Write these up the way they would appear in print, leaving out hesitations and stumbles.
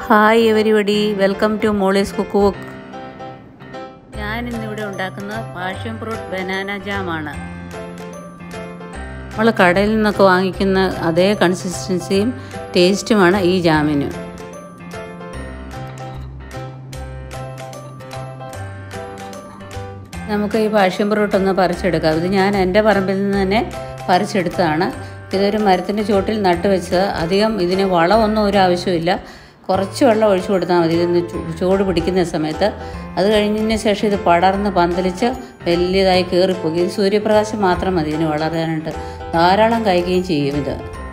Hi everybody, welcome to Molly's cook book. ഞാനിന്നിവിടെ ഉണ്ടാക്കുന്നത് passion fruit banana ജാമാണ്. നമ്മൾ കടയിൽ നിന്നൊക്കെ വാങ്ങിക്കുന്ന അതേ കൺസിസ്റ്റൻസിയും ടേസ്റ്റുമാണ് ഈ ജാമിന്. നമുക്ക് ഈ പാഷൻ ഫ്രൂട്ട് ഒന്ന് പറിച്ചെടുക്കാം. ഇത് ഞാൻ എൻ്റെ പറമ്പിൽ നിന്ന് തന്നെ പറിച്ചെടുത്തതാണ്. ഇതൊരു മരത്തിൻ്റെ ചുവട്ടിൽ നട്ട് വെച്ചത്. അധികം ഇതിന് വളമൊന്നും ഒരു ആവശ്യമില്ല. കുറച്ച് വെള്ളം ഒഴിച്ചു കൊടുത്താൽ മതി ഇതൊന്ന് ചൂട് പിടിക്കുന്ന സമയത്ത്. അത് കഴിഞ്ഞതിന് ശേഷം ഇത് പടർന്ന് പന്തലിച്ച് വലിയതായി കയറിപ്പോകും. ഇത് സൂര്യപ്രകാശം മാത്രം മതി ഇതിന് വളരാനായിട്ട്. ധാരാളം കായ്ക്കുകയും ചെയ്യും. ഇത്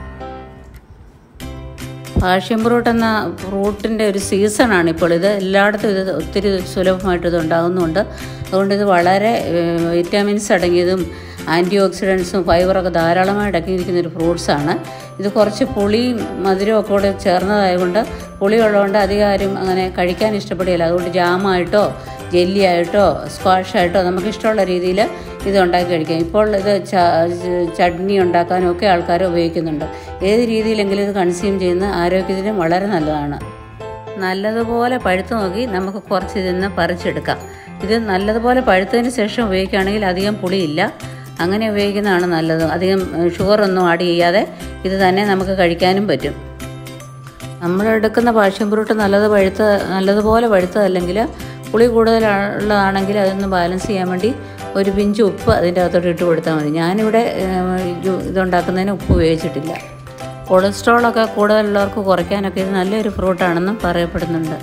പാഷൻ ഫ്രൂട്ട് എന്ന ഫ്രൂട്ടിൻ്റെ ഒരു സീസണാണ് ഇപ്പോൾ. ഇത് എല്ലായിടത്തും ഇത് ഒത്തിരി സുലഭമായിട്ട് ഇത് ഉണ്ടാകുന്നുണ്ട്. അതുകൊണ്ട് ഇത് വളരെ വിറ്റാമിൻസ് അടങ്ങിയതും ആൻറ്റി ഓക്സിഡൻസും ഫൈബറൊക്കെ ധാരാളമായി അടങ്ങിയിരിക്കുന്നൊരു ഫ്രൂട്ട്സാണ്. ഇത് കുറച്ച് പുളിയും മധുരവും ഒക്കെ കൂടെ ചേർന്നതായതുകൊണ്ട് പുളിയുള്ളതുകൊണ്ട് അധികം ആരും അങ്ങനെ കഴിക്കാൻ ഇഷ്ടപ്പെടുകയില്ല. അതുകൊണ്ട് ജാമായിട്ടോ ജെല്ലിയായിട്ടോ സ്ക്വാഷായിട്ടോ നമുക്കിഷ്ടമുള്ള രീതിയിൽ ഇത് ഉണ്ടാക്കി കഴിക്കാം. ഇപ്പോൾ ഇത് ചട്നി ഉണ്ടാക്കാനും ഒക്കെ ആൾക്കാർ ഉപയോഗിക്കുന്നുണ്ട്. ഏത് രീതിയിലെങ്കിലും ഇത് കൺസ്യൂം ചെയ്യുന്ന ആരോഗ്യത്തിനും വളരെ നല്ലതാണ്. നല്ലതുപോലെ പഴുത്ത് നോക്കി നമുക്ക് കുറച്ച് ഇതിന്ന് പറിച്ചെടുക്കാം. ഇത് നല്ലതുപോലെ പഴുത്തതിന് ശേഷം ഉപയോഗിക്കുകയാണെങ്കിൽ അധികം പുളിയില്ല. അങ്ങനെ ഉപയോഗിക്കുന്നതാണ് നല്ലത്. അധികം ഷുഗറൊന്നും ആഡ് ചെയ്യാതെ ഇത് തന്നെ നമുക്ക് കഴിക്കാനും പറ്റും. നമ്മളെടുക്കുന്ന പാഷൻ ഫ്രൂട്ട് നല്ലതുപോലെ പഴുത്തതല്ലെങ്കിൽ പുളി കൂടുതലുള്ളതാണെങ്കിൽ അതൊന്ന് ബാലൻസ് ചെയ്യാൻ വേണ്ടി ഒരു പിഞ്ച് ഉപ്പ് അതിൻ്റെ അകത്തോട്ട് ഇട്ട് കൊടുത്താൽ മതി. ഞാനിവിടെ ഇതുണ്ടാക്കുന്നതിന് ഉപ്പ് ഉപയോഗിച്ചിട്ടില്ല. കൊളസ്ട്രോളൊക്കെ കൂടുതലുള്ളവർക്ക് കുറയ്ക്കാനൊക്കെ ഇത് നല്ലൊരു ഫ്രൂട്ടാണെന്നും പറയപ്പെടുന്നുണ്ട്.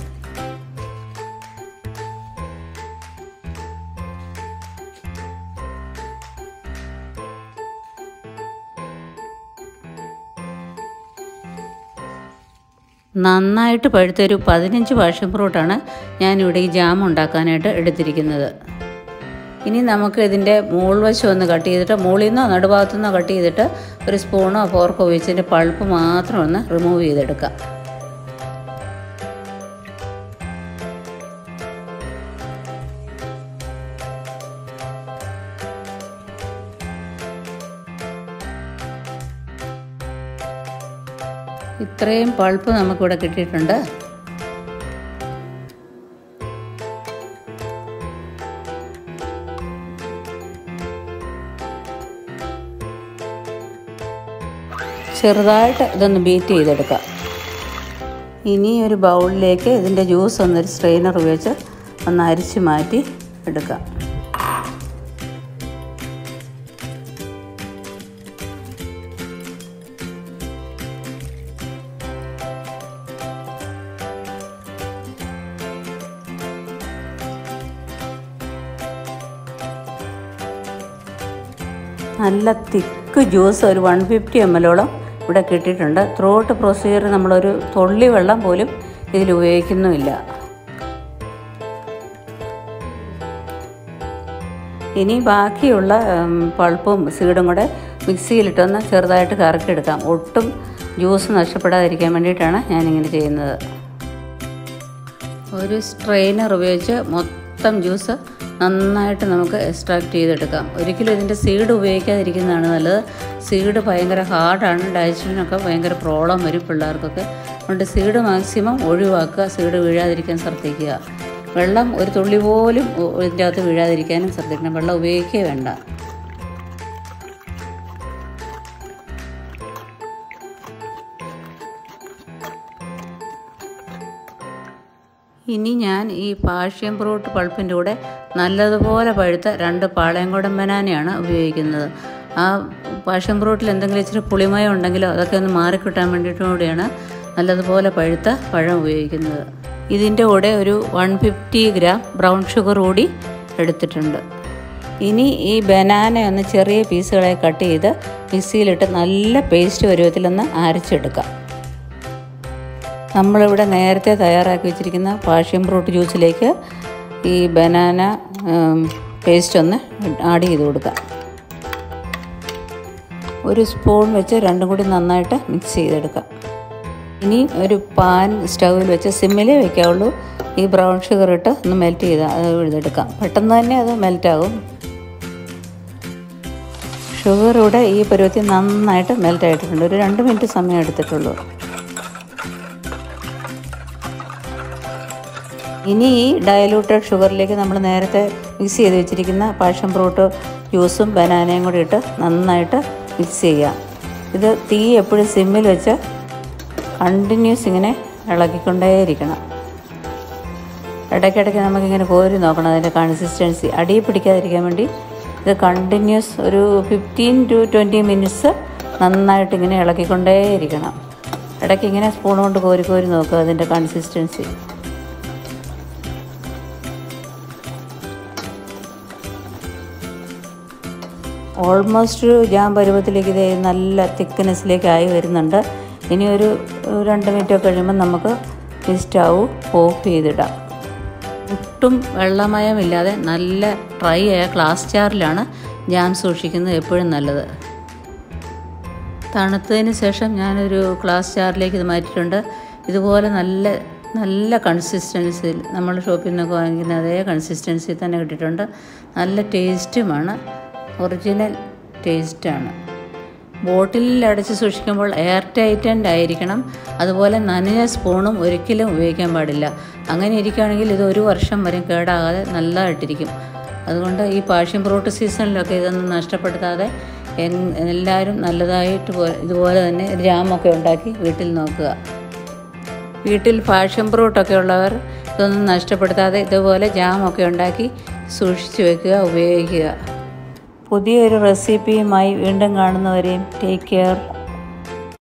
നന്നായിട്ട് പഴുത്തൊരു 15 പാഷൻ ഫ്രൂട്ടാണ് ഞാനിവിടെ ഈ ജാം ഉണ്ടാക്കാനായിട്ട് എടുത്തിരിക്കുന്നത്. ഇനി നമുക്ക് ഇതിൻ്റെ മുകൾവശം ഒന്ന് കട്ട് ചെയ്തിട്ട്, മുകളിൽ നിന്നോ നടുഭാഗത്തു നിന്നോ കട്ട് ചെയ്തിട്ട് ഒരു സ്പൂണോ ഫോർക്കോ ഉപയോഗിച്ചതിൻ്റെ പൾപ്പ് മാത്രം ഒന്ന് റിമൂവ് ചെയ്തെടുക്കാം. ഇത്രയും പൾപ്പ് നമുക്കിവിടെ കിട്ടിയിട്ടുണ്ട്. ചെറുതായിട്ട് ഇതൊന്ന് ബീറ്റ് ചെയ്തെടുക്കാം. ഇനി ഒരു ബൗളിലേക്ക് ഇതിൻ്റെ ജ്യൂസ് ഒന്നൊരു സ്ട്രെയിനർ ഉപയോഗിച്ച് ഒന്ന് അരിച്ച് മാറ്റി എടുക്കാം. നല്ല തിക്ക് ജ്യൂസ് ഒരു 150 ml ഇവിടെ കിട്ടിയിട്ടുണ്ട്. ത്രൂഔട്ട് പ്രൊസീജിയർ നമ്മളൊരു തുള്ളി വെള്ളം പോലും ഇതിൽ ഉപയോഗിക്കുന്നുമില്ല. ഇനി ബാക്കിയുള്ള പൾപ്പും സീഡും കൂടെ മിക്സിയിലിട്ടൊന്ന് ചെറുതായിട്ട് കറക്കിയെടുക്കാം. ഒട്ടും ജ്യൂസ് നഷ്ടപ്പെടാതിരിക്കാൻ വേണ്ടിയിട്ടാണ് ഞാനിങ്ങനെ ചെയ്യുന്നത്. ഒരു സ്ട്രെയിനർ ഉപയോഗിച്ച് മൊത്തം ജ്യൂസ് നന്നായിട്ട് നമുക്ക് എക്സ്ട്രാക്ട് ചെയ്തെടുക്കാം. ഒരിക്കലും ഇതിൻ്റെ സീഡ് ഉപയോഗിക്കാതിരിക്കുന്നതാണ് നല്ലത്. സീഡ് ഭയങ്കര ഹാർഡാണ്. ഡൈജഷനൊക്കെ ഭയങ്കര പ്രോബ്ലം വരും പിള്ളേർക്കൊക്കെ. അതുകൊണ്ട് സീഡ് മാക്സിമം ഒഴിവാക്കുക. സീഡ് വീഴാതിരിക്കാൻ ശ്രദ്ധിക്കുക. വെള്ളം ഒരു തുള്ളി പോലും ഇതിൻ്റെ അകത്ത് വീഴാതിരിക്കാനും ശ്രദ്ധിക്കണം. വെള്ളം ഉപയോഗിക്കുകയേ വേണ്ട. ഇനി ഞാൻ ഈ പാഷൻ ഫ്രൂട്ട് പൾപ്പിൻ്റെ കൂടെ നല്ലതുപോലെ പഴുത്ത 2 പാളയംകോടൻ ബനാനയാണ് ഉപയോഗിക്കുന്നത്. ആ പാഷൻ ഫ്രൂട്ടിൽ എന്തെങ്കിലും ഇച്ചിരി പുളിമയം ഉണ്ടെങ്കിലോ അതൊക്കെ ഒന്ന് മാറിക്കിട്ടാൻ വേണ്ടിയിട്ടും കൂടിയാണ് നല്ലതുപോലെ പഴുത്ത പഴം ഉപയോഗിക്കുന്നത്. ഇതിൻ്റെ കൂടെ ഒരു 150 ഗ്രാം ബ്രൗൺ ഷുഗർ കൂടി എടുത്തിട്ടുണ്ട്. ഇനി ഈ ബനാന ഒന്ന് ചെറിയ പീസുകളായി കട്ട് ചെയ്ത് മിക്സിയിലിട്ട് നല്ല പേസ്റ്റ് പരുവത്തിലൊന്ന് അരച്ചെടുക്കാം. നമ്മളിവിടെ നേരത്തെ തയ്യാറാക്കി വെച്ചിരിക്കുന്ന പാഷൻ ഫ്രൂട്ട് ജ്യൂസിലേക്ക് ഈ ബനാന പേസ്റ്റ് ഒന്ന് ആഡ് ചെയ്ത് കൊടുക്കാം. ഒരു സ്പൂൺ വെച്ച് രണ്ടും കൂടി നന്നായിട്ട് മിക്സ് ചെയ്തെടുക്കാം. ഇനി ഒരു പാൻ സ്റ്റൗവിൽ വെച്ച് സിമ്മിലേ വയ്ക്കാവുള്ളൂ. ഈ ബ്രൗൺ ഷുഗർ ഇട്ട് ഒന്ന് മെൽറ്റ് ചെയ്തെടുക്കാം. പെട്ടെന്ന് തന്നെ അത് മെൽറ്റാകും. ഷുഗർ ഇവിടെ ഈ പരുവത്തിൽ നന്നായിട്ട് മെൽറ്റായിട്ടുണ്ട്. ഒരു 2 മിനിറ്റ് സമയം എടുത്തിട്ടുള്ളൂ. ഇനി ഈ ഡയലൂട്ടഡ് ഷുഗറിലേക്ക് നമ്മൾ നേരത്തെ മിക്സ് ചെയ്ത് വെച്ചിരിക്കുന്ന പാഷൻ ഫ്രൂട്ട് ജ്യൂസും ബനാനയും കൂടി ഇട്ട് നന്നായിട്ട് മിക്സ് ചെയ്യാം. ഇത് തീ എപ്പോഴും സിമ്മിൽ വെച്ച് കണ്ടിന്യൂസ് ഇങ്ങനെ ഇളക്കിക്കൊണ്ടേയിരിക്കണം. ഇടയ്ക്കിടയ്ക്ക് നമുക്കിങ്ങനെ കോരി നോക്കണം അതിൻ്റെ കൺസിസ്റ്റൻസി അടിയിൽ പിടിക്കാതിരിക്കാൻ വേണ്ടി. ഇത് കണ്ടിന്യൂസ് ഒരു 15 to 20 മിനിറ്റ്സ് നന്നായിട്ട് ഇങ്ങനെ ഇളക്കിക്കൊണ്ടേയിരിക്കണം. ഇടയ്ക്ക് ഇങ്ങനെ സ്പൂൺ കൊണ്ട് കോരി കോരി നോക്കുക അതിൻ്റെ കൺസിസ്റ്റൻസി. ഓൾമോസ്റ്റ് ജാം പരുവത്തിലേക്ക് ഇത് നല്ല തിക്നെസ്സിലേക്കായി വരുന്നുണ്ട്. ഇനി ഒരു 2 മിനിറ്റ് കഴിയുമ്പോൾ നമുക്ക് ഈ സ്റ്റൗ ഓഫ് ചെയ്തിടാം. ഒട്ടും വെള്ളമയമില്ലാതെ നല്ല ഡ്രൈ ആയ ഗ്ലാസ് ജാറിലാണ് ജാം സൂക്ഷിക്കുന്നത് എപ്പോഴും നല്ലത്. തണുത്തതിന് ശേഷം ഞാനൊരു ഗ്ലാസ് ജാറിലേക്ക് ഇത് മാറ്റിയിട്ടുണ്ട്. ഇതുപോലെ നല്ല കൺസിസ്റ്റൻസിയിൽ നമ്മൾ ഷോപ്പിൽ നിന്നൊക്കെ വാങ്ങിക്കുന്ന അതേ കൺസിസ്റ്റൻസിയിൽ തന്നെ കിട്ടിയിട്ടുണ്ട്. നല്ല ടേസ്റ്റുമാണ്, ഒറിജിനൽ ടേസ്റ്റാണ്. ബോട്ടിലിൽ അടച്ച് സൂക്ഷിക്കുമ്പോൾ എയർ ടൈറ്റൻഡ് ആയിരിക്കണം. അതുപോലെ നനഞ്ഞ സ്പൂണും ഒരിക്കലും ഉപയോഗിക്കാൻ പാടില്ല. അങ്ങനെ ഇരിക്കുകയാണെങ്കിൽ ഇത് 1 വർഷം വരെ കേടാകാതെ നല്ലതായിട്ടിരിക്കും. അതുകൊണ്ട് ഈ പാഷൻ ഫ്രൂട്ട് സീസണിലൊക്കെ ഇതൊന്നും നഷ്ടപ്പെടുത്താതെ എല്ലാവരും നല്ലതായിട്ട് ഇതുപോലെ തന്നെ ജാമൊക്കെ ഉണ്ടാക്കി വീട്ടിൽ നോക്കുക. വീട്ടിൽ പാഷൻ ഫ്രൂട്ടൊക്കെ ഉള്ളവർ ഇതൊന്നും നഷ്ടപ്പെടുത്താതെ ഇതുപോലെ ജാമൊക്കെ ഉണ്ടാക്കി സൂക്ഷിച്ച് വെക്കുക, ഉപയോഗിക്കുക. പുതിയൊരു റെസിപ്പിയുമായി വീണ്ടും കാണുന്നവരെയും ടേക്ക് കെയർ.